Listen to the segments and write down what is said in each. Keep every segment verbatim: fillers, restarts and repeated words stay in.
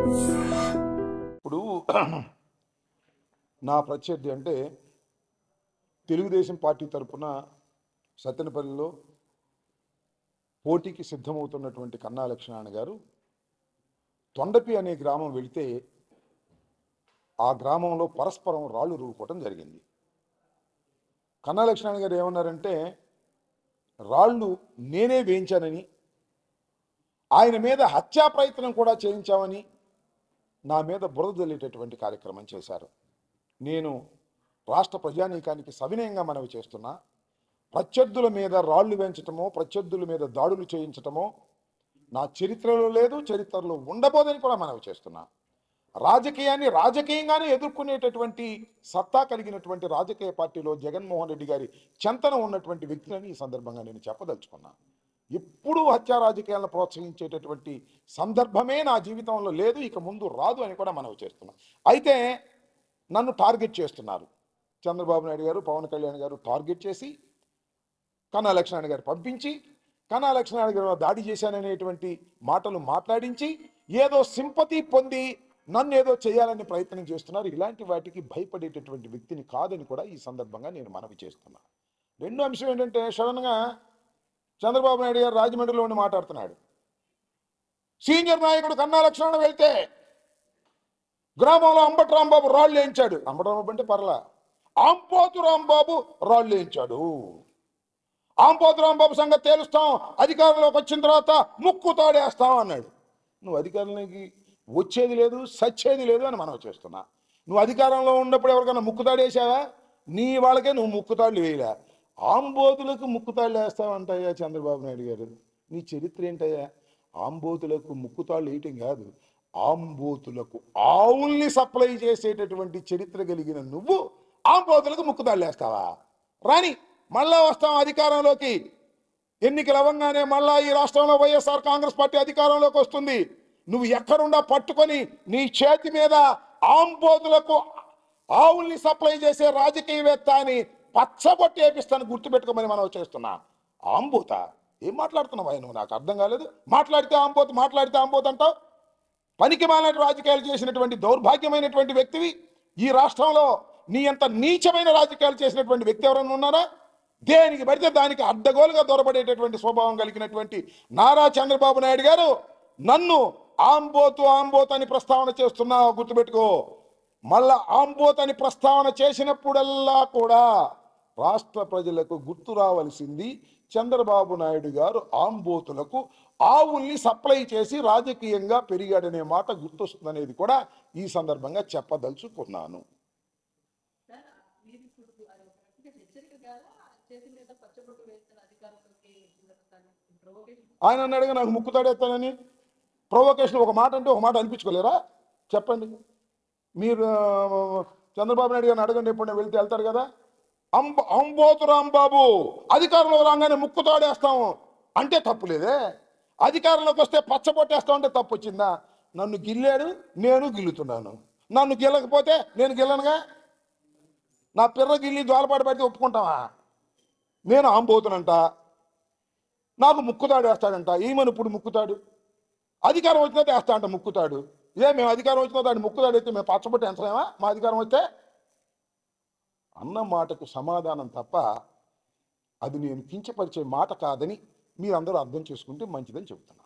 ఇప్పుడు నా ప్రత్యర్థి అంటే తెలుగుదేశం పార్టీ తరఫున సత్తెనపల్లిలో పోటీకి సిద్ధమవుతున్నటువంటి కన్నా లక్ష్మీనారాయణ గారు తొండపి అనే గ్రామం వెళితే ఆ గ్రామంలో పరస్పరం రాళ్ళు రూపుకోవటం జరిగింది. కన్నా లక్ష్మీనారాయణ గారు ఏమన్నారంటే రాళ్ళు నేనే వేయించానని, ఆయన మీద హత్యా ప్రయత్నం కూడా చేయించామని నా మీద బురద జల్లేటటువంటి కార్యక్రమం చేశారు. నేను రాష్ట్ర ప్రజానీకానికి సవినయంగా మనవి చేస్తున్నా, ప్రత్యర్థుల మీద రాళ్లు వేయించటమో ప్రత్యర్థుల మీద దాడులు చేయించటమో నా చరిత్రలో లేదు, చరిత్రలో ఉండబోదని కూడా మనవి చేస్తున్నా. రాజకీయాన్ని రాజకీయంగానే ఎదుర్కొనేటటువంటి సత్తా కలిగినటువంటి రాజకీయ పార్టీలో జగన్మోహన్ రెడ్డి గారి చెంతన ఉన్నటువంటి వ్యక్తులని ఈ సందర్భంగా నేను చెప్పదలుచుకున్నా. ఎప్పుడూ హత్యా రాజకీయాలను ప్రోత్సహించేటటువంటి సందర్భమే నా జీవితంలో లేదు, ఇక ముందు రాదు అని కూడా మనవి చేస్తున్నా. అయితే నన్ను టార్గెట్ చేస్తున్నారు. చంద్రబాబు నాయుడు గారు, పవన్ కళ్యాణ్ గారు టార్గెట్ చేసి కన్నా లక్ష్మీనారాయణ గారు పంపించి కన్నా లక్ష్మీనారాయణ గారు దాడి చేశాననేటువంటి మాటలు మాట్లాడించి ఏదో సింపతి పొంది నన్ను ఏదో చేయాలని ప్రయత్నం చేస్తున్నారు. ఇలాంటి వాటికి భయపడేటటువంటి వ్యక్తిని కాదని కూడా ఈ సందర్భంగా నేను మనవి చేస్తున్నా. రెండో అంశం ఏంటంటే, సడన్గా చంద్రబాబు నాయుడు గారు రాజమండ్రిలో ఉండి మాట్లాడుతున్నాడు. సీనియర్ నాయకుడు కన్నా లక్ష్మీనారాయణ వెళ్తే గ్రామంలో అంబటి రాంబాబు రాళ్ళు వేయించాడు. అంబటి రాంబాబు అంటే పర్లా, ఆంపోతు రాంబాబు రాళ్ళు వేయించాడు. ఆంపోతు రాంబాబు సంగతి తేలుస్తాం, అధికారంలోకి వచ్చిన తర్వాత ముక్కు తాడేస్తాం అన్నాడు. నువ్వు అధికారంలోకి వచ్చేది లేదు, సచ్చేది లేదు అని మనం చేస్తున్నా. నువ్వు అధికారంలో ఉన్నప్పుడు ఎవరికైనా ముక్కుతాడేసావా? నీ వాళ్ళకే నువ్వు ముక్కుతాళ్ళు వేయలే. ఆంబోతులకు ముక్కుతాళ్ళు వేస్తావంటయ్యా చంద్రబాబు నాయుడు గారు. నీ చరిత్ర ఏంటయ్యా? ఆంబోతులకు ముక్కుతాళ్ళు వేయటం కాదు, ఆంబోతులకు ఆవుల్ని సప్లై చేసేటటువంటి చరిత్ర కలిగిన నువ్వు ఆంబోతులకు ముక్కుతాళ్ళు వేస్తావా? రాని, మళ్ళా వస్తాం అధికారంలోకి. ఎన్నికలు అవ్వగానే మళ్ళా ఈ రాష్ట్రంలో వైఎస్ఆర్ కాంగ్రెస్ పార్టీ అధికారంలోకి వస్తుంది. నువ్వు ఎక్కడుండా పట్టుకొని నీ చేతి మీద ఆంబోతులకు ఆవుల్ని సప్లై చేసే రాజకీయవేత్త అని పచ్చబొట్టి వేపిస్తాను, గుర్తుపెట్టుకోమని మనం చేస్తున్నా. ఆంబోత ఏం మాట్లాడుతున్నావు ఆయన? నాకు అర్థం కాలేదు. మాట్లాడితే ఆంబోతు, మాట్లాడితే ఆంబోతు అంటావు. పనికి మాలిన రాజకీయాలు చేసినటువంటి దౌర్భాగ్యమైనటువంటి వ్యక్తివి. ఈ రాష్ట్రంలో నీ అంత నీచమైన రాజకీయాలు చేసినటువంటి వ్యక్తి ఎవరైనా ఉన్నారా? దేనికి పడితే దానికి అడ్డగోలుగా దొరబడేటటువంటి స్వభావం కలిగినటువంటి నారా చంద్రబాబు నాయుడు గారు నన్ను ఆంబోతు ఆంబోతు అని ప్రస్తావన చేస్తున్నావు, గుర్తుపెట్టుకో. మళ్ళా ఆంబోతు అని ప్రస్తావన చేసినప్పుడల్లా కూడా రాష్ట్ర ప్రజలకు గుర్తు రావలసింది చంద్రబాబు నాయుడు గారు ఆంబోతులకు ఆవుల్ని సప్లై చేసి రాజకీయంగా పెరిగాడనే మాట గుర్తొస్తుందనేది కూడా ఈ సందర్భంగా చెప్పదలుచుకున్నాను. ఆయన అన్నాడుగా నాకు ముక్కుతాడేస్తానని. ప్రొవోకేషన్ ఒక మాట అంటే ఒక మాట అనిపించుకోలేరా? చెప్పండి. మీరు చంద్రబాబు నాయుడు గారిని అడగండి, ఎప్పుడు వెళ్తే వెళ్తారు కదా. అంబ అంబోతు రాంబాబు అధికారంలో రాగానే ముక్కుతాడేస్తాం అంటే తప్పు లేదే. అధికారంలోకి వస్తే పచ్చబొట్టేస్తాం అంటే తప్పు వచ్చిందా? నన్ను గిల్లాడు, నేను గిల్లుతున్నాను. నన్ను గిల్లకపోతే నేను గిల్లనుగా. నా పిర్ర గిల్లి ద్వాలపాటు పడితే ఒప్పుకుంటావా? నేను ఆంబోతునంట, నాకు ముక్కుతాడు వేస్తాడంట. ఏమని ఇప్పుడు ముక్కుతాడు? అధికారం వచ్చినా వేస్తా అంట ముక్కుతాడు. ఏ మేము అధికారం వచ్చినా దాన్ని ముక్కుతాడు అయితే మేము పచ్చబొట్టి ఎంచలేమా? మా అధికారం వస్తే అన్న మాటకు సమాధానం తప్ప అది నేను కించపరిచే మాట కాదని మీరందరూ అర్థం చేసుకుంటే మంచిదని చెబుతున్నా.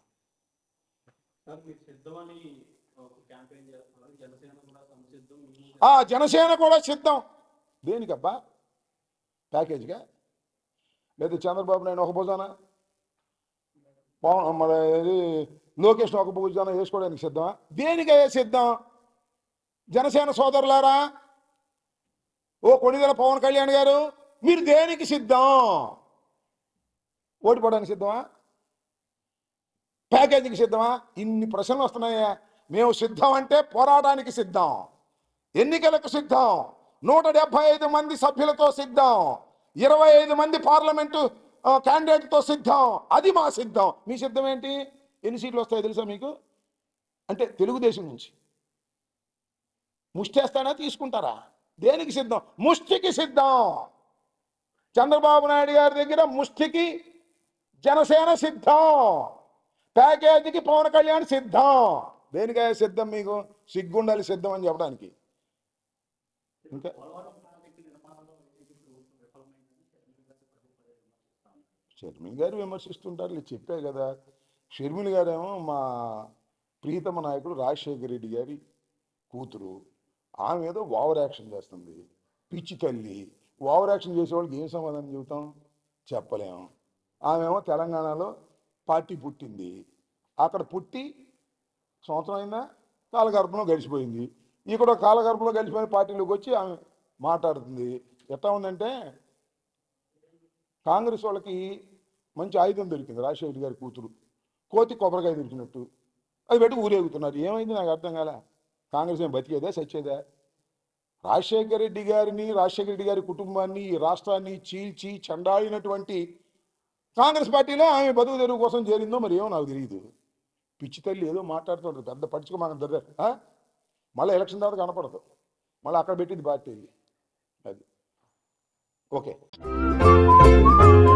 జనసేన కూడా సిద్ధం. దేనికబ్బా? ప్యాకేజ్గా? లేదా చంద్రబాబు నాయుడు ఒక భుజాన, పవన్ మన లోకేష్ ఒక భుజాన వేసుకోవడానికి సిద్ధమా? దేనికయ్యా సిద్ధం? జనసేన సోదరులారా, ఓ కొణిదెల పవన్ కళ్యాణ్ గారు, మీరు దేనికి సిద్ధం? ఓడిపోవడానికి సిద్ధమా? ప్యాకేజీకి సిద్ధమా? ఇన్ని ప్రశ్నలు వస్తున్నాయా? మేము సిద్ధం అంటే పోరాటానికి సిద్ధం, ఎన్నికలకు సిద్ధం, నూట డెబ్బై ఐదు మంది సభ్యులతో సిద్ధం, ఇరవై ఐదు మంది పార్లమెంటు క్యాండిడేట్తో సిద్ధం. అది మా సిద్ధం. మీ సిద్ధం ఏంటి? ఎన్ని సీట్లు వస్తాయో తెలుసా మీకు? అంటే తెలుగుదేశం నుంచి ముష్టేస్తానా, తీసుకుంటారా? దేనికి సిద్ధం? ముష్టికి సిద్ధం. చంద్రబాబు నాయుడు గారి దగ్గర ముష్టికి జనసేన సిద్ధం, ప్యాకేజీకి పవన్ కళ్యాణ్ సిద్ధం. దేనికాయ సిద్ధం? మీకు సిగ్గుండాలి సిద్ధం అని చెప్పడానికి. ఇంకా షర్మిల గారు విమర్శిస్తుంటారు, ఇది చెప్పే కదా. షర్మిల గారేమో మా ప్రీతమ నాయకుడు రాజశేఖర రెడ్డి గారి కూతురు. ఆమె ఏదో ఓవర్ యాక్షన్ చేస్తుంది, పిచ్చి తల్లి. ఓవర్ యాక్షన్ చేసే వాళ్ళకి ఏం సమాధానం చెబుతాం? చెప్పలేము. ఆమెమో తెలంగాణలో పార్టీ పుట్టింది, అక్కడ పుట్టి సంవత్సరం అయిందా, కాలగర్భంలో గడిచిపోయింది. ఇక్కడ కాలగర్భంలో గడిచిపోయిన పార్టీలోకి వచ్చి ఆమె మాట్లాడుతుంది. ఎట్లా ఉందంటే కాంగ్రెస్ వాళ్ళకి మంచి ఆయుధం దొరికింది, రాజశేఖర గారి కూతురు. కోతి కొబ్బరికాయ దొరికినట్టు అది పెట్టి ఊరేగుతున్నారు. ఏమైంది నాకు అర్థం కాలే. కాంగ్రెస్ ఏం బతికేదా చచ్చేదా? రాజశేఖర రెడ్డి గారిని, రాజశేఖర రెడ్డి గారి కుటుంబాన్ని, ఈ రాష్ట్రాన్ని చీల్చి చెండాడినటువంటి కాంగ్రెస్ పార్టీలో ఆమె బతుకు తెరువు కోసం చేరిందో మరి ఏమో నాకు తెలియదు. పిచ్చి తల్లి ఏదో మాట్లాడుతుంటారు, పెద్ద పడుచుకోమాక దొర మళ్ళీ ఎలక్షన్ తర్వాత కనపడదు, మళ్ళీ అక్కడ పెట్టింది పార్టీ. అది ఓకే.